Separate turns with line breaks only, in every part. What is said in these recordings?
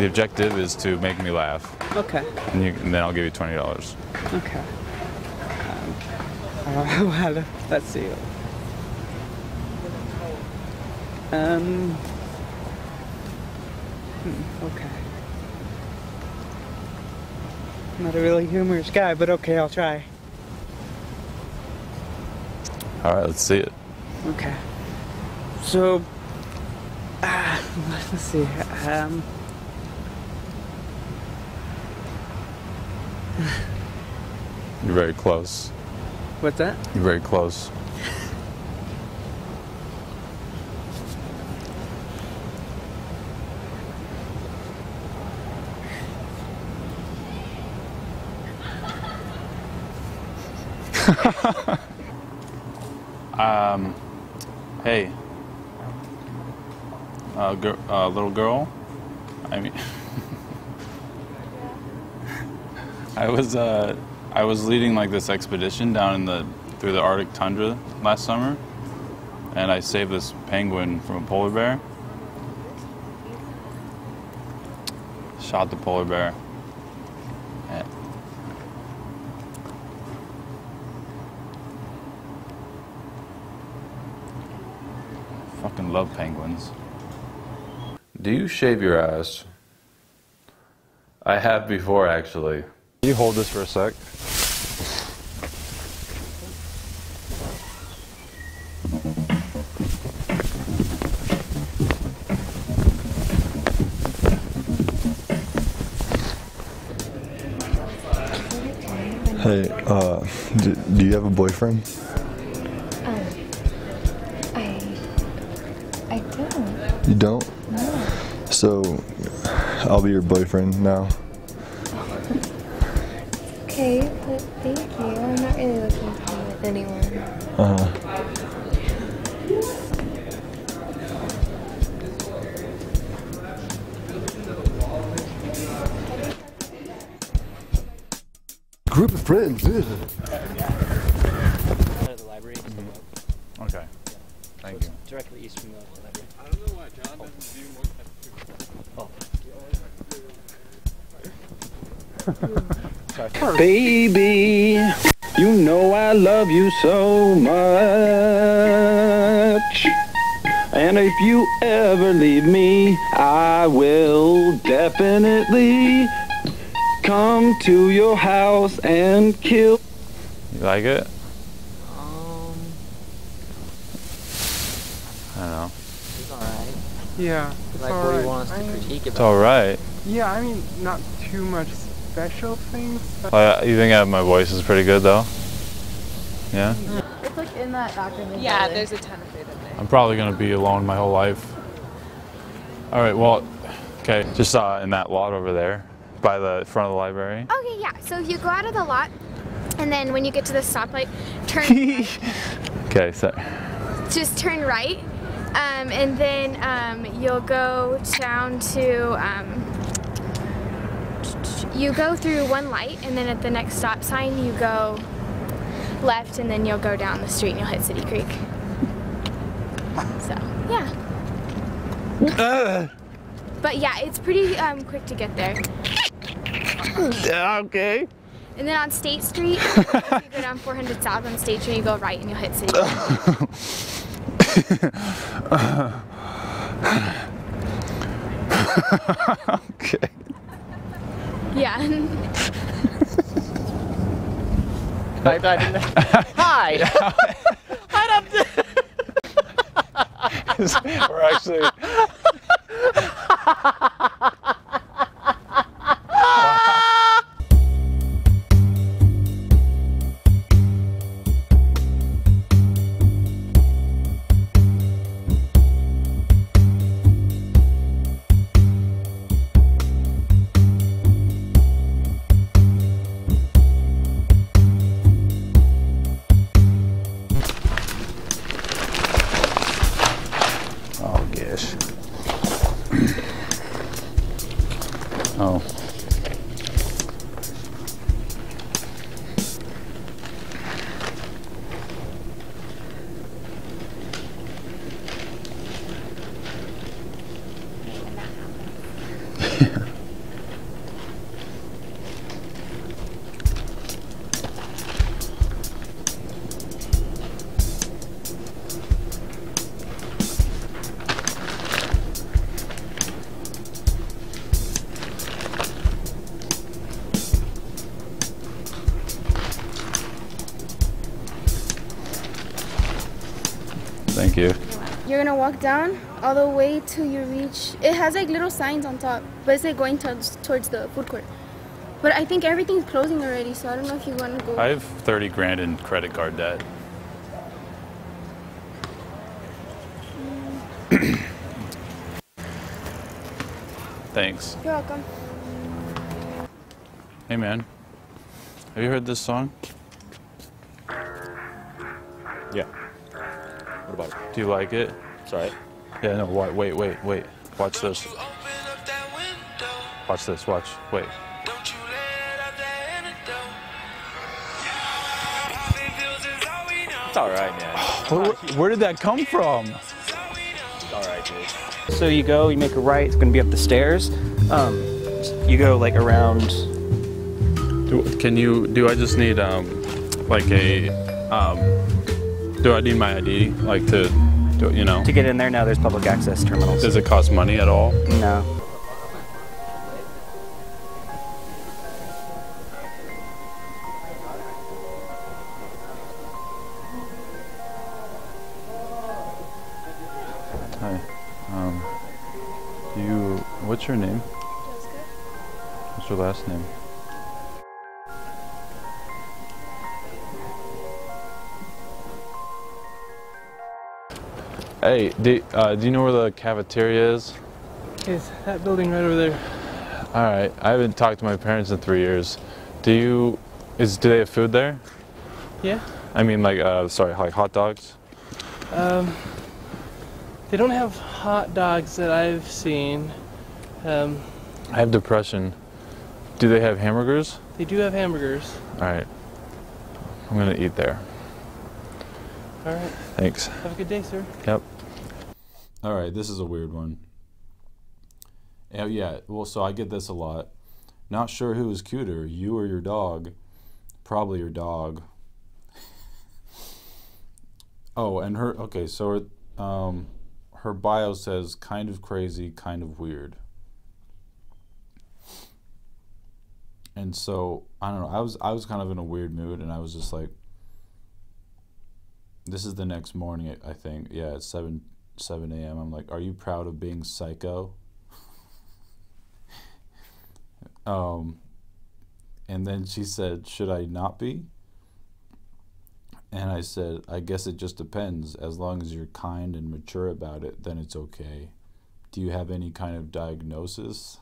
The objective is to make me laugh.
Okay.
And then I'll give you $20.
Okay. Well, let's see. Okay. I'm not a really humorous guy, but okay, I'll try.
All right, let's see it.
Okay. So, let's see.
You're very close.
What's that?
You're very close. Hey, little girl. I mean, I was leading like this expedition down through the Arctic tundra last summer, and I saved this penguin from a polar bear. Shot the polar bear. And fucking love penguins. Do you shave your ass? I have before, actually.
Can you hold this for a sec? Hey, do you have a boyfriend?
I don't.
You don't?
No.
So, I'll be your boyfriend now.
Okay, but thank you. I'm not really looking to be with anyone.
Uh-huh. Group of friends.
The library.
Okay. Thank you.
Directly east from the library.
I don't know why John doesn't do more.
Baby, you know I love you so much. And if you ever leave me, I will definitely come to your house and kill.
You like it? I don't know.
It's alright.
Yeah.
Like, what do you want us to critique about?
It's alright.
Yeah, I mean, not too much special things.
You think my voice is pretty good, though? Yeah?
It's like in that document.
Yeah, there's a ton of food in there.
I'm probably going to be alone my whole life. Alright, well, okay, just in that lot over there, by the front of the library.
Okay, yeah. So if you go out of the lot, and then when you get to the stoplight, turn right.
Okay, sorry.
Just turn right, and then you'll go down to, you go through one light, and then at the next stop sign, you go left, and then you'll go down the street, and you'll hit City Creek. So, yeah. But yeah, it's pretty quick to get there.
Okay.
And then on State Street, if you go down 400 South on State Street, you go right and you'll hit City Creek.
Okay.
Yeah.
Hi.
We're actually... Oh, gosh. Oh. Yeah. Thank you.
You're gonna walk down all the way till you reach. It has like little signs on top, but it's like going towards the food court. But I think everything's closing already, so I don't know if you want to go.
I have 30 grand in credit card debt. Thanks.
You're welcome.
Hey man, have you heard this song?
Yeah. What about it?
Do you like it?
It's alright.
Yeah, no, wait. Watch this. Watch this, watch. Wait.
It's alright, man.
Where did that come from?
It's alright, dude.
So you go, you make a right, it's gonna be up the stairs. You go like around.
Do I just need like a do I need my ID like to you know?
To get in there now, there's public access terminals.
Does it cost money at all?
No.
Hi. What's your name?
Jessica.
What's your last name? Hey, do you know where the cafeteria is?
Is that building right over there?
All right, I haven't talked to my parents in 3 years. Do they have food there?
Yeah.
I mean, like, like hot dogs?
They don't have hot dogs that I've seen.
I have depression. Do they have hamburgers?
They do have hamburgers.
All right, I'm gonna eat there.
All right.
Thanks.
Have a good day, sir.
Yep. All right, this is a weird one. Yeah, well, so I get this a lot. Not sure who is cuter, you or your dog. Probably your dog. Oh, and her bio says kind of crazy, kind of weird. And so, I don't know, I was kind of in a weird mood, and I was just like, this is the next morning, I think. Yeah, it's 7 a.m. I'm like, are you proud of being psycho? And then she said, should I not be? And I said, I guess it just depends. As long as you're kind and mature about it, then it's okay. Do you have any kind of diagnosis?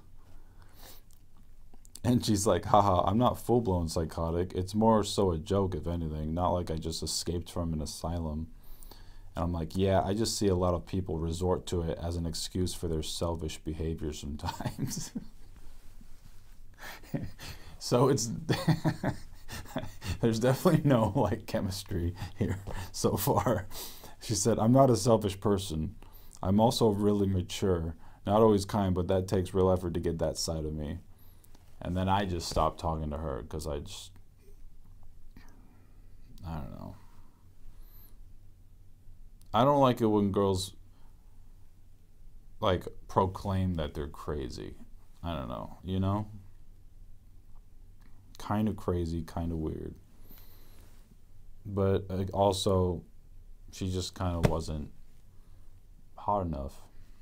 And she's like, haha, I'm not full-blown psychotic. It's more so a joke, if anything. Not like I just escaped from an asylum. And I'm like, yeah, I just see a lot of people resort to it as an excuse for their selfish behavior sometimes. So it's... There's definitely no, like, chemistry here so far. She said, I'm not a selfish person. I'm also really mature. Not always kind, but that takes real effort to get that side of me. And then I just stopped talking to her because I don't know. I don't like it when girls, like, proclaim that they're crazy. I don't know, you know? Kind of crazy, kind of weird. But also, she just kind of wasn't hot enough.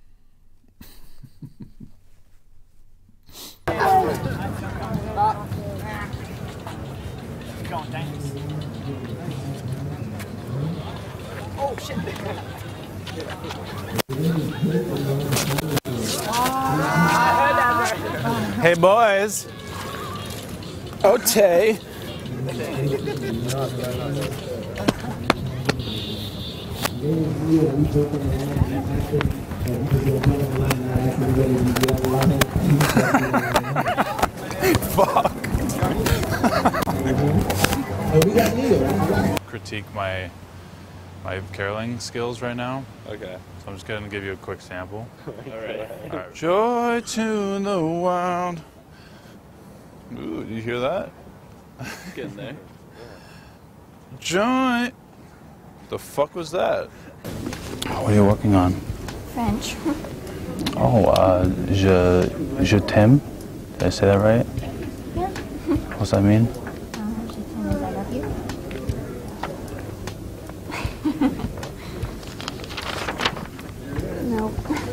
Oh shit!
Hey boys. Okay.
Fuck. Critique my caroling skills right now.
Okay.
So I'm just gonna give you a quick sample.
Alright.
Joy to the wild. Ooh, did you hear that?
Getting there.
Joy. The fuck was that? What are you working on?
French.
Oh, je t'aime. Did I say that right?
Yeah.
What's that mean?
I love you. Nope.